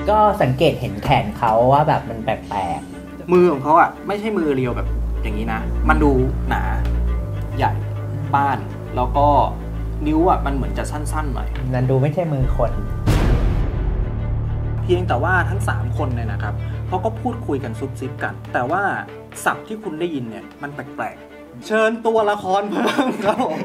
ก็สังเกตเห็นแขนเขาว่าแบบมันแปลกๆมือของเขาอ่ะไม่ใช่มือเรียวแบบอย่างนี้นะมันดูหนาใหญ่ป้านแล้วก็นิ้วอ่ะมันเหมือนจะสั้นๆหน่อยนั่นดูไม่ใช่มือคนเพียงแต่ว่าทั้ง3คนเนี่ยนะครับเขาก็พูดคุยกันซุบซิบกันแต่ว่าศัพท์ที่คุณได้ยินเนี่ยมันแปลกๆเชิญตัวละครเพิ่มครับผม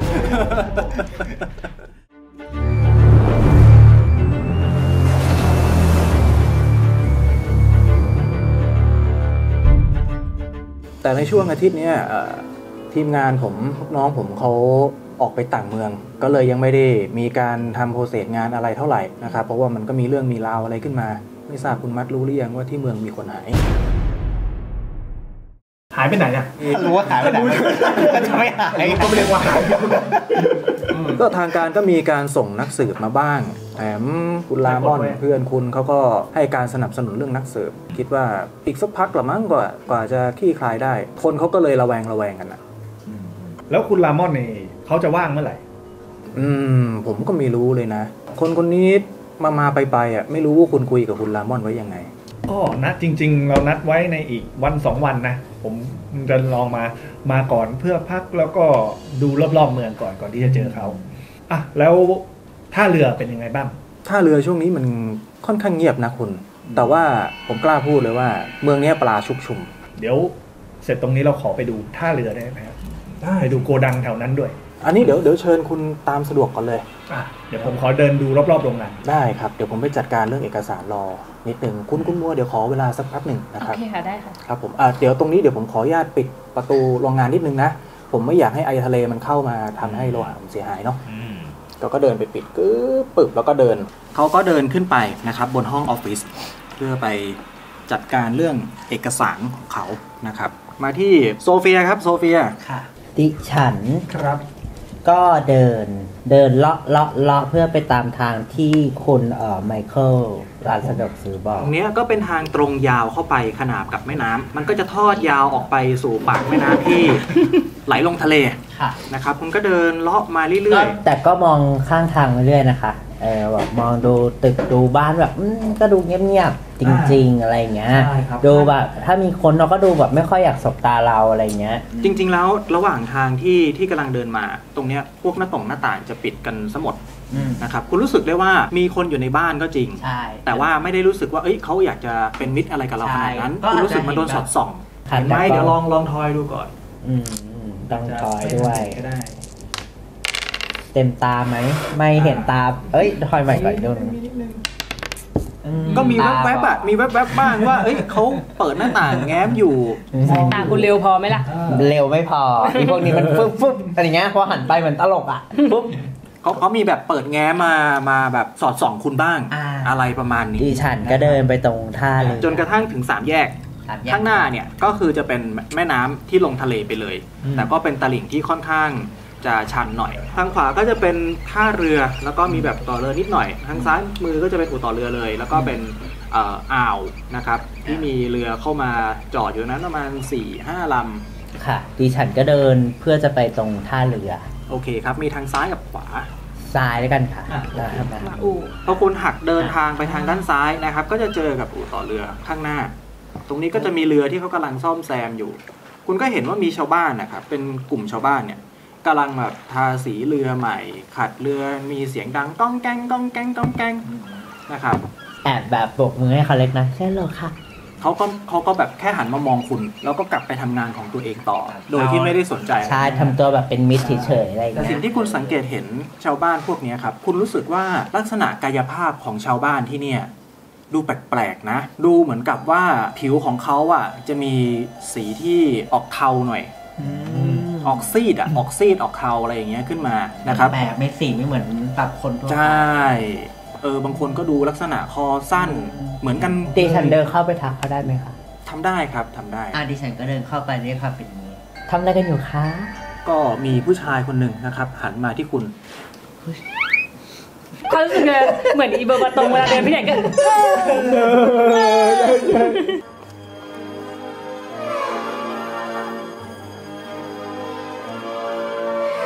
แต่ในช่วงอาทิตย์นี้ทีมงานผมน้องผมเขาออกไปต่างเมืองก็เลยยังไม่ได้มีการทำโปรเซสงานอะไรเท่าไหร่นะครับเพราะว่ามันก็มีเรื่องมีราวอะไรขึ้นมาไม่ทราบคุณมัดรู้หรือยังว่าที่เมืองมีคนหายไปไหนอ่ะรู้ว่าหายไปไหนก็จะไม่หายก็ไม่เรียกว่าหายก็ทางการก็มีการส่งนักสืบมาบ้างแถมคุณลามอนเพื่อนคุณเขาก็ให้การสนับสนุนเรื่องนักสืบคิดว่าอีกสักพักละมั้งกว่าจะคลี่คลายได้คนเขาก็เลยระแวงกันนะแล้วคุณลามอนนี่เขาจะว่างเมื่อไหร่ผมก็ไม่รู้เลยนะคนนี้มาไปอ่ะไม่รู้ว่าคุณคุยกับคุณลามอนไว้ยังไงก็นัดจริงๆเรานัดไว้ในอีกวัน2 วันนะผมจะลองมาก่อนเพื่อพักแล้วก็ดูรอบๆเมืองก่อนที่จะเจอเขาอ่ะแล้วท่าเรือเป็นยังไงบ้างท่าเรือช่วงนี้มันค่อนข้างเงียบนะคุณแต่ว่าผมกล้าพูดเลยว่าเมืองนี้ปลาชุกชุมเดี๋ยวเสร็จตรงนี้เราขอไปดูท่าเรือได้ไหมครับได้ดูโกดังแถวนั้นด้วยอันนี้เดี๋ยวเชิญคุณตามสะดวกก่อนเลยเดี๋ยวผมขอเดินดูรอบๆโรงงานได้ครับเดี๋ยวผมไปจัดการเรื่องเอกสารรอนิดหนึ่งคุณมัวเดี๋ยวขอเวลาสักแป๊บหนึ่งนะครับโอเคค่ะได้ค่ะครับผมเดี๋ยวตรงนี้เดี๋ยวผมขออนุญาตปิดประตูโรงงานนิดนึงนะผมไม่อยากให้ไอทะเลมันเข้ามาทำให้โลหะเสียหายเนาะก็เดินไปปิดปึบแล้วก็เดินเขาก็เดินขึ้นไปนะครับบนห้องออฟฟิศเพื่อไปจัดการเรื่องเอกสารของเขานะครับมาที่โซเฟียครับโซเฟียค่ะดิฉันครับก็เดินเลาะเพื่อไปตามทางที่คุณไมเคิลร้านสะดวกซื้อบอกตรงนี้ก็เป็นทางตรงยาวเข้าไปขนาบกับแม่น้ำมันก็จะทอดยาวออกไปสู่ปากแม่น้ำที่ไหลลงทะเลนะครับคุณก็เดินเลาะมาเรื่อยๆแต่ก็มองข้างทางเรื่อยๆนะคะแบบมองดูตึกดูบ้านแบบก็ดูเงียบๆจริงๆอะไรเงี้ยดูแบบถ้ามีคนเราก็ดูแบบไม่ค่อยอยากสบตาเราอะไรเงี้ยจริงๆแล้วระหว่างทางที่กำลังเดินมาตรงเนี้ยพวกหน้าต่างจะปิดกันซะหมดนะครับคุณรู้สึกได้ว่ามีคนอยู่ในบ้านก็จริงแต่ว่าไม่ได้รู้สึกว่าเขาอยากจะเป็นมิตรอะไรกับเราขนาดนั้นคุณรู้สึกมันโดนสอดส่องเห็นไหมเดี๋ยวลองทอยดูก่อนต้องทอยด้วยเต็มตาไหมไม่เห็นตาทอยใหม่ก่อนดูก็มีแวบๆมีแวบๆบ้างว่าเขาเปิดหน้าต่างแง้มอยู่สายตาคุณเร็วพอไหมล่ะเร็วไม่พอพวกนี้มันฟึบอะไรเงี้ยพอหันไปเหมือนตลกอ่ะปุ๊บเขามีแบบเปิดแง้มมาแบบสอดส่องคุณบ้างอะไรประมาณนี้ดิฉันก็เดินไปตรงท่าเลยจนกระทั่งถึง3 แยกข้างหน้าเนี่ยก็คือจะเป็นแม่น้ำที่ลงทะเลไปเลยแต่ก็เป็นตลิ่งที่ค่อนข้างจะชันหน่อยทางขวาก็จะเป็นท่าเรือแล้วก็มีแบบต่อเรือนิดหน่อยทางซ้ายมือก็จะเป็นอู่ต่อเรือเลยแล้วก็เป็นอ่าวนะครับที่มีเรือเข้ามาจอดอยู่นั้นประมาณ 4-5 ลำค่ะดิฉันก็เดินเพื่อจะไปตรงท่าเรือโอเคครับมีทางซ้ายกับขวาซ้ายแล้วกันค่ะพอคุณหักเดินทางไปทางด้านซ้ายนะครับก็จะเจอกับอู่ต่อเรือข้างหน้าตรงนี้ก็จะมีเรือที่เขากำลังซ่อมแซมอยู่คุณก็เห็นว่ามีชาวบ้านนะครับเป็นกลุ่มชาวบ้านเนี่ยกำลังแบบทาสีเรือใหม่ขัดเรือมีเสียงดังก้องแกงก้องแกงก้องแกงนะครับแอบแบบโบกมือให้เขาเล็กนะใช่เลยค่ะเขาก็แบบแค่หันมามองคุณแล้วก็กลับไปทำงานของตัวเองต่อโดยที่ไม่ได้สนใจใช่ทำตัวแบบเป็นมิตรเฉยๆอะไรอย่างเงี้ยแต่สิ่งที่คุณสังเกตเห็นชาวบ้านพวกนี้ครับคุณรู้สึกว่าลักษณะกายภาพของชาวบ้านที่เนี่ยดูแปลกๆนะดูเหมือนกับว่าผิวของเขาจะมีสีที่ออกเทาหน่อยออกซีดออกเทาอะไรอย่างเงี้ยขึ้นมานะครับแปลกไม่สีไม่เหมือนแบบคนทั่วไปใช่บางคนก็ดูลักษณะคอสั้นเหมือนกันดิฉันเดินเข้าไปทักเขาได้ไหมคะทำได้ครับทำได้ดิฉันก็เดินเข้าไปเรียกค่ะเป็นนี้ทำอะไรกันอยู่คะก็มีผู้ชายคนหนึ่งนะครับหันมาที่คุณเขารู้สึกเหมือนอีเบอร์บาตงเวลาเดินไปไหนกัน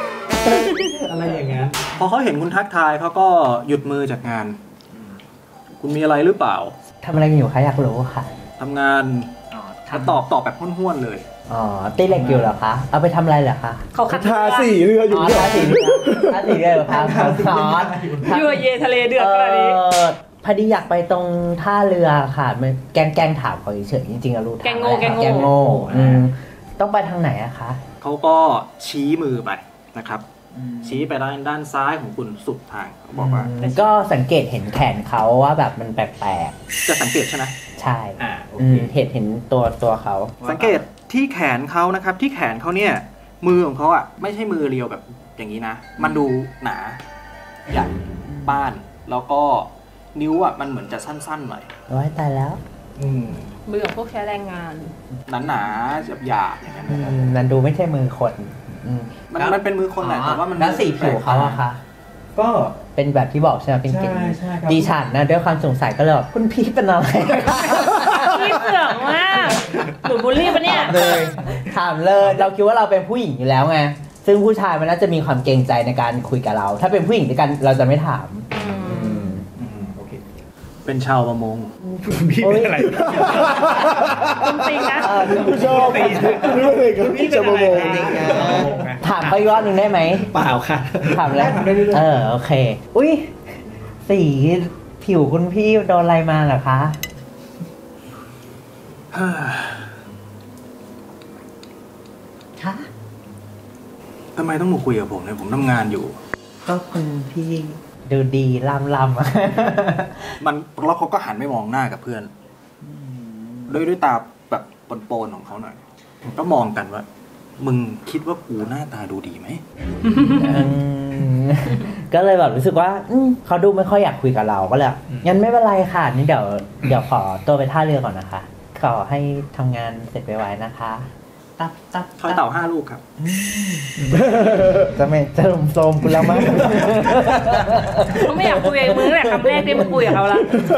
อะไรอย่างเงี้ยพอเขาเห็นคุณทักทายเขาก็หยุดมือจากงานคุณมีอะไรหรือเปล่าทำอะไรกันอยู่คะอยากรู้ค่ะทำงานตอบแบบห้วนๆเลยอ๋อตีเหล็กอยู่เหรอคะเอาไปทำอะไรเหรอคะเขาขัดทาสีเรืออยู่อ๋อเนี่ยทาสีเรือทาสีเรือเหรอคะซอสยั่วเยทะเลเดือดขนาดนี้พอดีอยากไปตรงท่าเรือค่ะมันแกล้งถามเขาเฉยๆจริงๆอะรู้ทางแกงโง่แกงโง่ต้องไปทางไหนอะคะเขาก็ชี้มือไปนะครับ ชี้ไปด้านซ้ายของคุณสุดทางเขาบอกว่าก็สังเกตเห็นแขนเขาว่าแบบมันแปลกจะสังเกตใช่ไหมๆใช่โอเคเห็นตัวเขาสังเกตที่แขนเขานะครับ ที่แขนเขาเนี่ยมือของเขาอ่ะไม่ใช่มือเรียวแบบอย่างนี้นะ มันดูหนาใหญ่ป้าน แล้วก็นิ้วอ่ะมันเหมือนจะสั้นๆหน่อยว้ายตายแล้วมือของพวกใช้แรงงานหนาๆหยาบๆอย่างนั้นนะครับมันดูไม่ใช่มือคนอืมมันเป็นมือคนแหละแต่ว่ามันแล้วสีผิวเขาอะคะก็เป็นแบบที่บอกใช่ไหมเป็นเกล็ดใช่ครับดิฉันนะด้วยความสงสัยก็เลยบอกคุณพี่เป็นอะไรพี่เสือกมากหนูบูลลี่ปะเนี่ยถามเลยเราคิดว่าเราเป็นผู้หญิงอยู่แล้วไงซึ่งผู้ชายมันน่าจะมีความเกรงใจในการคุยกับเรา ถ้าเป็นผู้หญิงด้วยกันเราจะไม่ถามโอเคเป็นชาวประมงพี่เป็นอะไรจริงๆนะชอบรู้เลยครับพี่จะมาโมงถามไปอีกรอบหนึ่งได้ไหมเปล่าค่ะถามแล้วได้เรื่อยๆโอเค อุ้ยสีผิวคุณพี่โดนอะไรมาเหรอคะ คะทำไมต้องมาคุยกับผมเนี่ยผมทำงานอยู่ก็คุณพี่ดูดีลำอะมันแล้วเขาก็หันไปมองหน้ากับเพื่อนด้วยตาแบบปนๆของเขาหน่อยก็มองกันว่า มึงคิดว่ากูหน้าตาดูดีไหมก็เลยแบบรู้สึกว่าเขาดูไม่ค่อยอยากคุยกับเราก็เลยงั้นไม่เป็นไรค่ะนี่เดี๋ยวขอตัวไปท่าเรือก่อนนะคะ ขอให้ทำงานเสร็จไวๆนะคะตับทอยเต่า5 ลูกครับจะไม่จะลมโซมคุณแล้วมั้งเขาไม่อยากคุยกับมึงตั้งแต่คำแรกที่มึงคุยกับเขาละ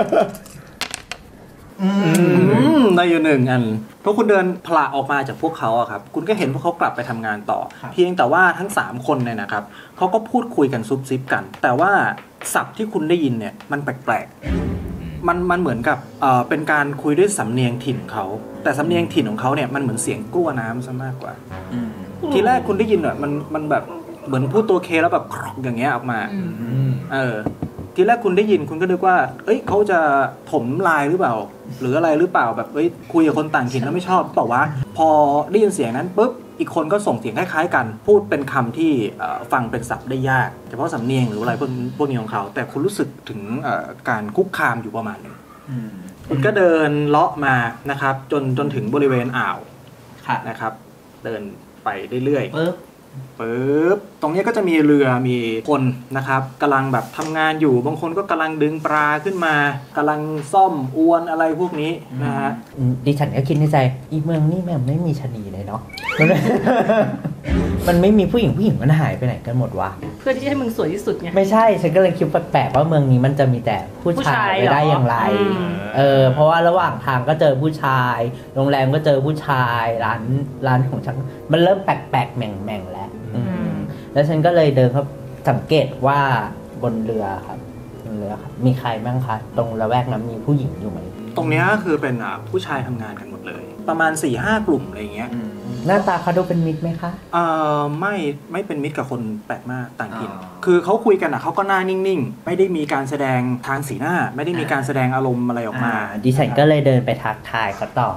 ได้อยู่1 อันพอคุณเดินผละออกมาจากพวกเขาอะครับ คุณก็เห็นพวกเขากลับไปทำงานต่อ เพียงแต่ว่าทั้ง3 คนเนี่ยนะครับเขาก็พูดคุยกันซุบซิบกัน แต่ว่าศัพท์ที่คุณได้ยินเนี่ยมันแปลกๆมันเหมือนกับเป็นการคุยด้วยสำเนียงถิ่นเขาแต่สำเนียงถิ่นของเขาเนี่ยมันเหมือนเสียงกลั้วน้ำซะมากกว่าทีแรกคุณได้ยินอ่ะมันแบบเหมือนพูดตัวเคแล้วแบบอย่างเงี้ยออกมาทีแรกคุณได้ยินคุณก็นึกว่าเอ้ยเขาจะถมลายหรือเปล่าหรืออะไรหรือเปล่าแบบเอ้ยคุยกับคนต่างถิ่นแล้วไม่ชอบบอกว่าพอได้ยินเสียงนั้นปุ๊บอีกคนก็ส่งเสียงคล้ายๆกันพูดเป็นคำที่ฟังเป็นศัพท์ได้ยากเฉพาะสำเนียงหรืออะไรพวกนี้ของเขาแต่คุณรู้สึกถึงการคุกคามอยู่ประมาณนึงคุณก็เดินเลาะมานะครับจนถึงบริเวณอ่าวนะครับเดินไปเรื่อยๆปึ๊บตรงนี้ก็จะมีเรือมีคนนะครับกำลังแบบทำงานอยู่บางคนก็กำลังดึงปลาขึ้นมากำลังซ่อมอวนอะไรพวกนี้นะฮะดิฉันก็คิดในใจอีเมืองนี่แม่งไม่มีชะนีเลยเนาะ มันไม่มีผู้หญิงมันหายไปไหนกันหมดวะเพื่อที่จะให้มึงสวยที่สุดไงไม่ใช่ฉันก็เลยคิดแปลกๆว่าเมืองนี้มันจะมีแต่ผู้ชายไปได้อย่างไรเพราะว่าระหว่างทางก็เจอผู้ชายโรงแรมก็เจอผู้ชายร้านของฉันมันเริ่มแปลกๆแหม่งๆแล้วแล้วฉันก็เลยเดินเข้าสังเกตว่าบนเรือครับมีใครบ้างคะตรงละแวกนั้นมีผู้หญิงอยู่ไหมตรงนี้คือเป็นผู้ชายทำงานกันหมดเลยประมาณ 4-5 กลุ่มอะไรอย่างเงี้ยหน้าตาเขาดูเป็นมิตรไหมคะไม่เป็นมิตรกับคนแปลกหน้าต่างถิ่นคือเขาคุยกันเขาก็หน้านิ่งๆไม่ได้มีการแสดงทางสีหน้าไม่ได้มีการแสดงอารมณ์อะไรออกมาดิฉันก็เลยเดินไปทักทายเขาต่อ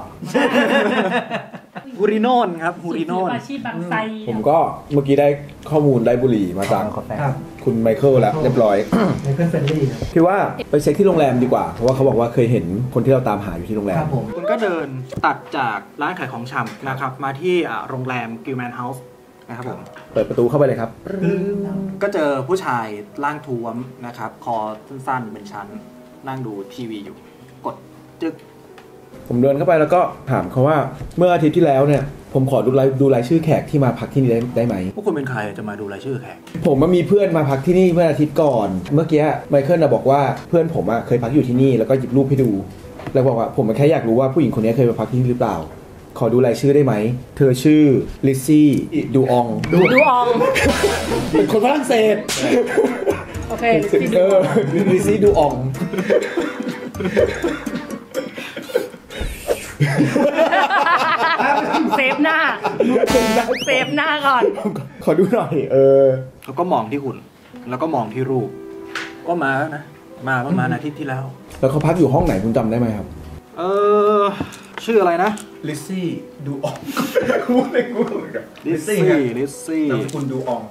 ฮูริโนนครับฮูริโนนอาชีพบางไทรผมก็เมื่อกี้ได้ข้อมูลได้บุหรี่มาจากคุณไมเคิลแล้วเรียบร้อยไมเคิลเฟรนลี่ครับพี่ว่าไปเช็คที่โรงแรมดีกว่าเพราะว่าเขาบอกว่าเคยเห็นคนที่เราตามหาอยู่ที่โรงแรมคุณก็เดินตัดจากร้านขายของชำนะครับมาที่โรงแรมกิลแมนเฮาส์นะครับผมเปิดประตูเข้าไปเลยครับก็เจอผู้ชายร่างท้วมนะครับคอสั้นๆเป็นชั้นนั่งดูทีวีอยู่กดจึ๊กผมเดินเข้าไปแล้วก็ถามเขาว่าเมื่ออาทิตย์ที่แล้วเนี่ยผมขอดูรายชื่อแขกที่มาพักที่นี่ได้ไหมพวกคุณเป็นใครจะมาดูรายชื่อแขกผมมีเพื่อนมาพักที่นี่เมื่ออาทิตย์ก่อนเมื่อกี้ไมเคิลบอกว่าเพื่อนผมเคยพักอยู่ที่นี่แล้วก็หยิบรูปให้ดูแล้วบอกว่าผมแค่อยากรู้ว่าผู้หญิงคนนี้เคยมาพักที่นี่หรือเปล่าขอดูรายชื่อได้ไหมเธอชื่อลิซซี่ดูอองเป็นคนฝรั่งเศสโอเคลิซซี่ดูอองเซฟหน้าเซฟหน้าก่อนขอดูหน่อยแล้วก็มองที่คุณแล้วก็มองที่รูปก็มาแล้วนะมาประมาณอาทิตย์ที่แล้วแล้วเขาพักอยู่ห้องไหนคุณจำได้ไหมครับชื่ออะไรนะลิซซี่ดูอองพูดเลยกูลิซซี่นามสกุลดูออง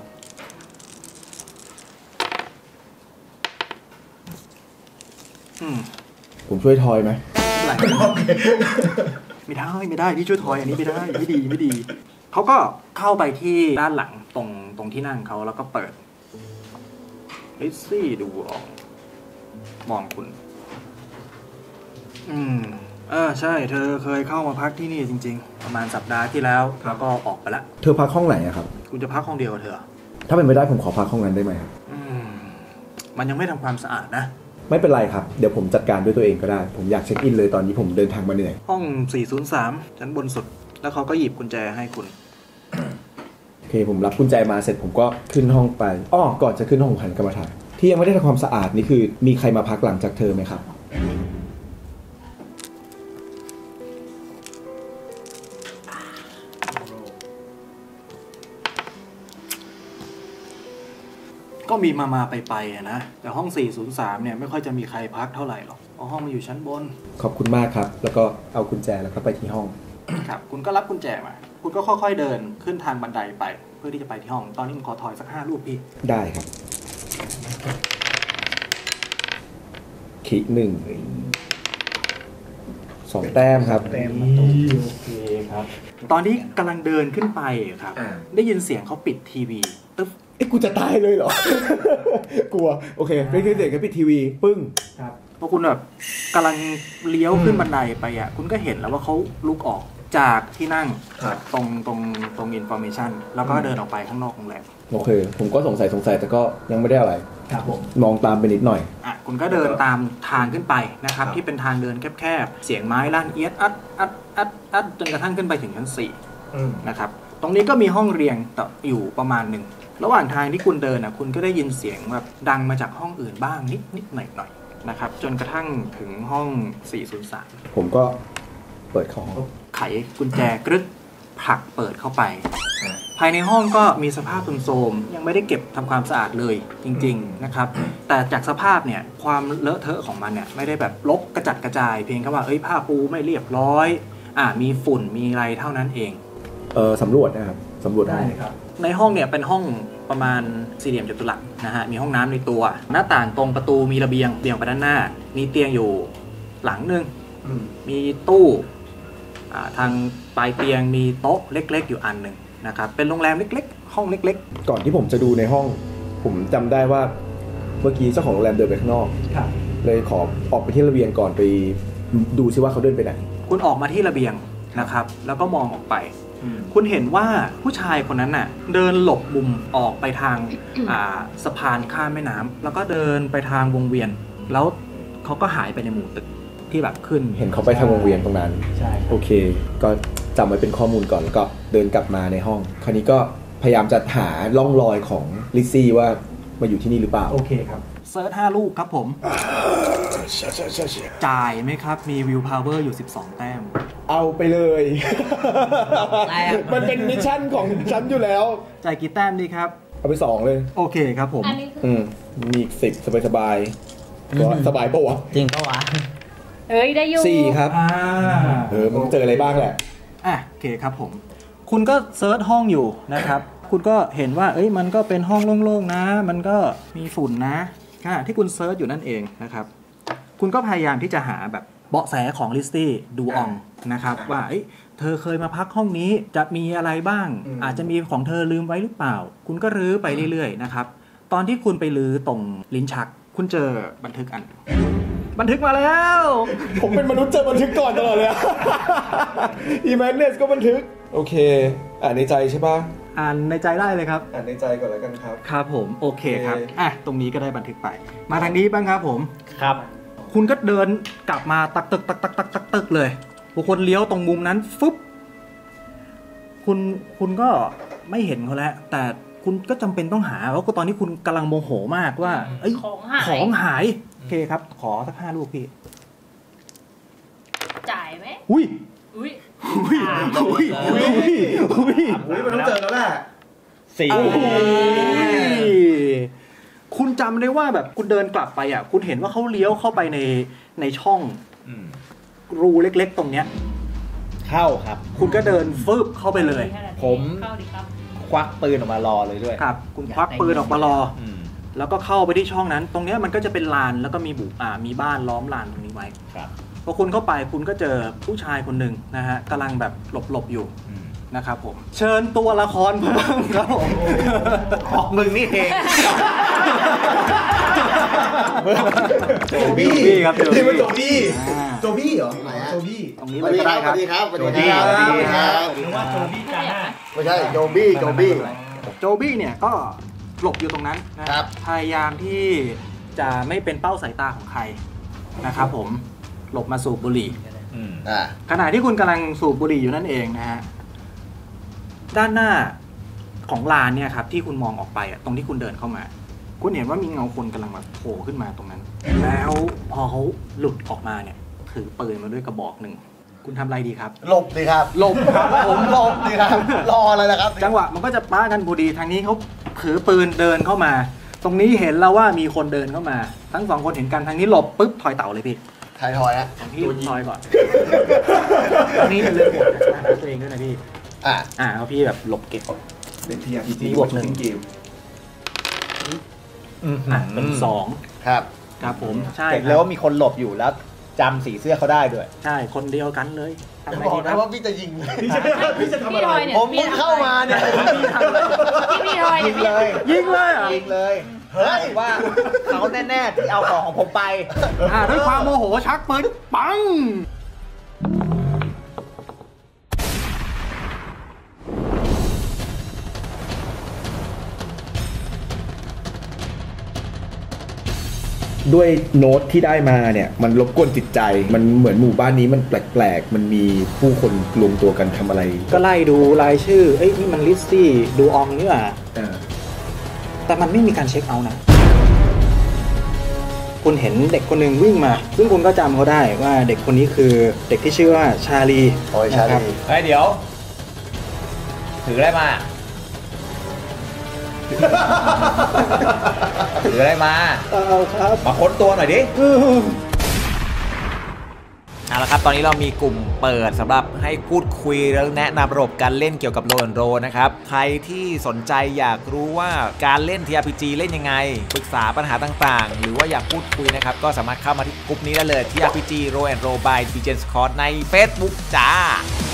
ผมช่วยทอยไหมไม่ได้พี่ช่วยทอยอันนี้ไม่ได้ไม่ดีเขาก็เข้าไปที่ด้านหลังตรงที่นั่งเขาแล้วก็เปิดลิซซี่ดูอองมองคุณใช่เธอเคยเข้ามาพักที่นี่จริงๆประมาณสัปดาห์ที่แล้วแล้วก็ออกไปละเธอพักห้องไหนอะครับคุณจะพักห้องเดียวกับเธอถ้าเป็นไม่ได้ผมขอพักห้องนั้นได้ไหมครับมันยังไม่ทำความสะอาดนะไม่เป็นไรครับเดี๋ยวผมจัดการด้วยตัวเองก็ได้ผมอยากเช็คอินเลยตอนนี้ผมเดินทางมาเหนื่อยห้อง403ชั้นบนสุดแล้วเขาก็หยิบกุญแจให้คุณโอเคผมรับกุญแจมาเสร็จผมก็ขึ้นห้องไปก่อนจะขึ้นห้องผมหันกลับมาถามที่ยังไม่ได้ทำความสะอาดนี่คือมีใครมาพักหลังจากเธอไหมครับก็มีมาไปนะแต่ห้อง403เนี่ยไม่ค่อยจะมีใครพักเท่าไหร่หรอกเพราะห้องมันอยู่ชั้นบนขอบคุณมากครับแล้วก็เอากุญแจแล้วก็ไปที่ห้องครับคุณก็รับกุญแจมาคุณก็ค่อยๆเดินขึ้นทางบันไดไปเพื่อที่จะไปที่ห้องตอนนี้ผมขอถอยสัก5 รูปพี่ได้ครับขีด2 แต้มครับโอเคครับตอนนี้กำลังเดินขึ้นไปครับได้ยินเสียงเขาปิดทีวีตึ๊บกูจะตายเลยเหรอกลัวโอเคได้ยินเสียงเขาปิดทีวีปึ้งครับพอคุณแบบกำลังเลี้ยวขึ้นบันไดไปอ่ะคุณก็เห็นแล้วว่าเขาลุกออกจากที่นั่งตรงอินฟอร์เมชันแล้วก็เดินออกไปข้างนอกโรงแรมโอเคผมก็สงสัยแต่ก็ยังไม่ได้อะไรครับผมมองตามไปนิดหน่อยคุณก็เดินตามทางขึ้นไปนะครับที่เป็นทางเดินแคบๆเสียงไม้ลั่นเอียดอัดจนกระทั่งขึ้นไปถึงชั้น4นะครับตรงนี้ก็มีห้องเรียงต่ออยู่ประมาณหนึ่งระหว่างทางที่คุณเดินคุณก็ได้ยินเสียงแบบดังมาจากห้องอื่นบ้างนิดหน่อยนะครับจนกระทั่งถึงห้อง403 ผมก็เปิดของไขกุญแจกรึกผลักเปิดเข้าไปภายในห้องก็มีสภาพโทรมยังไม่ได้เก็บทำความสะอาดเลยจริงๆนะครับแต่จากสภาพเนี่ยความเลอะเทอะของมันเนี่ยไม่ได้แบบรกกระจัดกระจายเพียงแค่ว่าผ้าปูไม่เรียบร้อยมีฝุ่นมีอะไรเท่านั้นเองสำรวจนะครับสำรวจได้ครับในห้องเนี่ยเป็นห้องประมาณสี่เหลี่ยมจัตุรัสนะฮะมีห้องน้ำในตัวหน้าต่างตรงประตูมีระเบียงไปด้านหน้ามีเตียงอยู่หลังนึงมีตู้ทางปลายเตียงมีโต๊ะเล็กๆอยู่อันหนึ่งนะครับเป็นโรงแรมเล็กๆห้องเล็กๆก่อนที่ผมจะดูในห้องผมจำได้ว่าเมื่อกี้เจ้าของโรงแรมเดินไปข้างนอกเลยขอออกไปที่ระเบียงก่อนไปดูซิว่าเขาเดินไปไหนคุณออกมาที่ระเบียงนะครับแล้วก็มองออกไปคุณเห็นว่าผู้ชายคนนั้นน่ะเดินหลบมุมออกไปทางสะพานข้ามแม่น้ำแล้วก็เดินไปทางวงเวียนแล้วเขาก็หายไปในหมู่ตึกที่แบบขึ้นเห็นเขาไปทางวงเวียนตรงนั้นใช่โอเคก็จำไว้เป็นข้อมูลก่อนแล้วก็เดินกลับมาในห้องคราวนี้ก็พยายามจะหาร่องรอยของลิซซี่ว่ามาอยู่ที่นี่หรือเปล่าโอเคครับเซิร์ช5 ลูกครับผมจ่ายไหมครับมีวิวพาวเวอร์อยู่12 แต้มเอาไปเลยมันเป็นมิชชั่นของฉันอยู่แล้วจ่ายกี่แต้มดีครับเอาไป2เลยโอเคครับผมมี10สบายก็สบายปะวะจริงปะวะได้อยู่ 4ครับมันเจออะไรบ้างแหละโอเคครับผมคุณก็เซิร์ชห้องอยู่นะครับคุณก็เห็นว่ามันก็เป็นห้องโล่งๆนะมันก็มีฝุ่นนะที่คุณเซิร์ชอยู่นั่นเองนะครับคุณก็พยายามที่จะหาแบบเบาะแสของลิซซี่ดูอองนะครับว่าเธอเคยมาพักห้องนี้จะมีอะไรบ้างอาจจะมีของเธอลืมไว้หรือเปล่าคุณก็รื้อไปเรื่อยๆนะครับตอนที่คุณไปรื้อตรงลิ้นชักคุณเจอบันทึกบันทึกมาแล้วผมเป็นมนุษย์เจอบันทึกก่อนตลอดเลยอีแมนเนสก็บันทึกโอเคอ่านในใจใช่ปะอ่านในใจได้เลยครับอ่านในใจก่อนแล้วกันครับครับผมโอเคครับตรงนี้ก็ได้บันทึกไปมาทางนี้บ้างครับผมครับคุณก็เดินกลับมาตักตึกเลยพอคนเลี้ยวตรงมุมนั้นฟึบคุณก็ไม่เห็นเขาแล้วแต่คุณก็จำเป็นต้องหาเพราะตอนนี้คุณกำลังโมโหมากว่าของหายโอเคครับขอสัก5 ลูกพี่อุ้ยอุ้ยอุ้ยอุ้ยอุ้ยมันต้องเจอแล้วแหละสี่คุณจำได้ว่าแบบคุณเดินกลับไปอ่ะคุณเห็นว่าเขาเลี้ยวเข้าไปในช่องรูเล็กๆตรงเนี้ยเข้าครับคุณก็เดินฟึบเข้าไปเลยผมเข้าดิครับควักปืนออกมารอเลยด้วยครับคุณควักปืนออกมารออืมแล้วก็เข้าไปที่ช่องนั้น ตรงเนี้ยมันก็จะเป็นลานแล้วก็มีมีบ้านล้อมลานตรงนี้ไว้ครับพอคุณเข้าไปคุณก็เจอผู้ชายคนหนึ่งนะฮะกำลังแบบหลบอยู่อืมนะครับผมเชิญตัวละครเพิ่มครับผมออกมึงนี่เองโจบี้ครับนี่มันโจบี้อ่าโจบี้เหรอไหนอะโจบี้ตรงนี้สเลวัสยดีก็ครัได้บครับสวัสดีครับ สวัสดีครับสวัสดีครับหรือว่าโจบี้จาน่าไม่ใช่โจบี้ โจบี้โจบี้เนี่ยก็หลบอยู่ตรงนั้นนะครับ พยายามที่จะไม่เป็นเป้าสายตาของใครนะครับผมหลบมาสูบบุหรี่อืมอ่าขณะที่คุณกำลังสูบบุหรี่อยู่นั่นเองนะฮะด้านหน้าของลานเนี่ยครับที่คุณมองออกไปอะตรงที่คุณเดินเข้ามา คุณเห็นว่ามีเงาคนกำลังแบบโผล่ขึ้นมาตรงนั้น แล้วพอเขาหลุดออกมาเนี่ยถือปืนมาด้วยกระบอกหนึ่งคุณทำอะไรดีครับหลบดีครับหลบครับผมหลบดีครับ รออะไรนะครับจังหวะมันก็จะป้ากันพอดีทางนี้เขาถือปืนเดินเข้ามา ตรงนี้เห็นแล้วว่ามีคนเดินเข้ามา ทั้งสองคนเห็นกันทางนี้หลบปุ๊บถอยเต่าเลยพี่ถอยๆนะทางที่ถอยก่อนทางนี้เป็นเรื่องบวกนะตัวเองด้วยนะพี่อ่าเอาพี่แบบหลบเก็บเป็นทีRPG มีบวกหนึ่งเกมเป็นสองครับครับผมใช่เห็นคแล้วรับว่ามีคนหลบอยู่แล้วจำสีเสื้อเขาได้ด้วยใช่คนเดียวกันเลยทำจะอะไรบอกดีคนะรับว่าพี่จะยิงเลยพี่จะทำอะไรพี่ทอยเนี่ยผมเพิ่งเข้ามาเนี่ยพี่ทอยยิเนี่ยงเลยยิงเลยเหรอยิงเลยเฮ้ยว่าเขาแน่ๆที่เอาของของผมไปด้วยความโมโหชักปืนปังด้วยโน้ตที่ได้มาเนี่ยมันรบกวนจิตใจมันเหมือนหมู่บ้านนี้มันแปลกๆมันมีผู้คนรวมตัวกันทำอะไรก็ไล่ดูรายชื่อเอ้ยนี่มันลิสซี่ดูอองนี่หว่าอ่าแต่มันไม่มีการเช็คเอาท์นะ คุณเห็นเด็กคนหนึ่งวิ่งมา ซึ่งคุณก็จำเขาได้ว่าเด็กคนนี้คือเด็กที่ชื่อว่าชาลีโอ้ยชานะครับลีเฮ้ยเดี๋ยว ถืออะไรมา ถืออะไรมาเอาครับมาค้นตัวหน่อยดิ เอาละครับ ตอนนี้เรามีกลุ่มเปิดสำหรับให้พูดคุยแล้วแนะนำระบบการเล่นเกี่ยวกับโรนโรนะครับ ใครที่สนใจอยากรู้ว่าการเล่น TRPG เล่นยังไง ปรึกษาปัญหาต่างๆ หรือว่าอยากพูดคุยนะครับ ก็สามารถเข้ามาที่กลุ่มนี้ได้เลย TRPG Roll and Roll by BGN Scott ใน Facebook จ้า